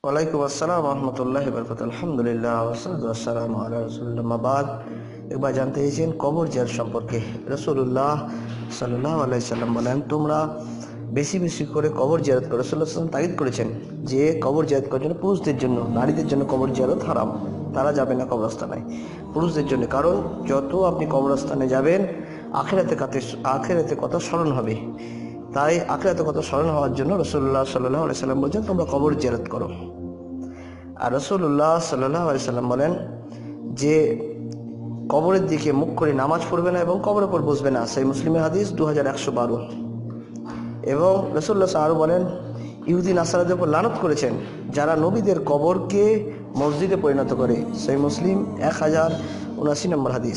ওয়ালাইকুম আসসালাম রহমতুল্লাহ বরকত। আলহামদুলিল্লাহ ওয়াসসালাতু ওয়াসসালামু আলা রাসূলিল্লাহ। মাবাদ, একবার জানতে চেয়েছেন কবর জিয়ারত সম্পর্কে। রাসূলুল্লাহ সাল্লাল্লাহু আলাইহি সাল্লাম বলেন, তোমরা বেশি বেশি করে কবর জিয়ারত করো। রাসূলুল্লাহ সাল্লাল্লাহু আলাইহি ওয়াসাল্লাম তাগিদ করেছেন যে কবর জিয়ারত করার জন্য পুরুষদের জন্য, নারীদের জন্য কবর জিয়ারত হারাম, তারা যাবে না কবরস্থানে। পুরুষদের জন্য, কারণ যত আপনি কবরস্থানে যাবেন আখিরাতে কথা স্মরণ হবে। তাই আখিরাতে কথা স্মরণ হওয়ার জন্য রাসূলুল্লাহ সাল্লাল্লাহু আলাইহি সাল্লাম বলছেন তোমরা কবর জিয়ারত করো। আর রাসূলুল্লাহ সাল্লাল্লাহু আলাইহি সাল্লাম বলেন যে কবরের দিকে মুখ করে নামাজ পড়বে না এবং কবরের উপর বসবে না। সেই মুসলিমের হাদিস 2112। এবং রাসূলুল্লাহ আরও বলেন, ইহুদি নাসারাদের উপর লানত করেছেন যারা নবীদের কবরকে মসজিদে পরিণত করে। সেই মুসলিম 1079 নম্বর হাদিস।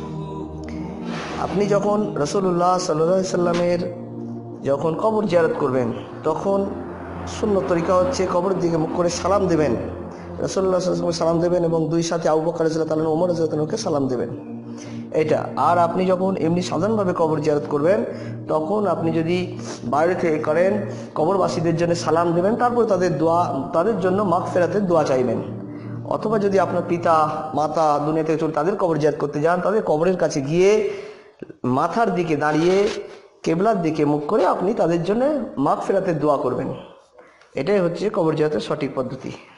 আপনি যখন রাসূলুল্লাহ সাল্লাল্লাহু আলাইহি সাল্লামের যখন কবর জিয়ারত করবেন, তখন সুন্নত তরিকা হচ্ছে কবরের দিকে মুখ করে সালাম দেবেন। রাসূলুল্লাহ সাল্লাল্লাহু আলাইহি ওয়াসাল্লাম সালাম দেবেন এবং দুই সাথে আবু বকর রাদিয়াল্লাহু তাআলা, ওমর রাদিয়াল্লাহু তাআলাকে সালাম দেবেন। এটা। আর আপনি যখন এমনি সাধারণভাবে কবর জিয়ারত করবেন, তখন আপনি যদি বাইরে থেকে করেন, কবরবাসীদের জন্য সালাম দেবেন, তারপর তাদের জন্য মাগফিরাতের দোয়া চাইবেন। অথবা যদি আপনার পিতা মাতা দুনিয়া থেকে চলে তাদের কবর জিয়ারত করতে যান, তাদের কবরের কাছে গিয়ে মাথার দিকে দাঁড়িয়ে কেবলার দিকে মুখ করে আপনি তাদের জন্য মাগফিরাতের দোয়া করবেন। এটাই হচ্ছে কবর জিয়ারতের সঠিক পদ্ধতি।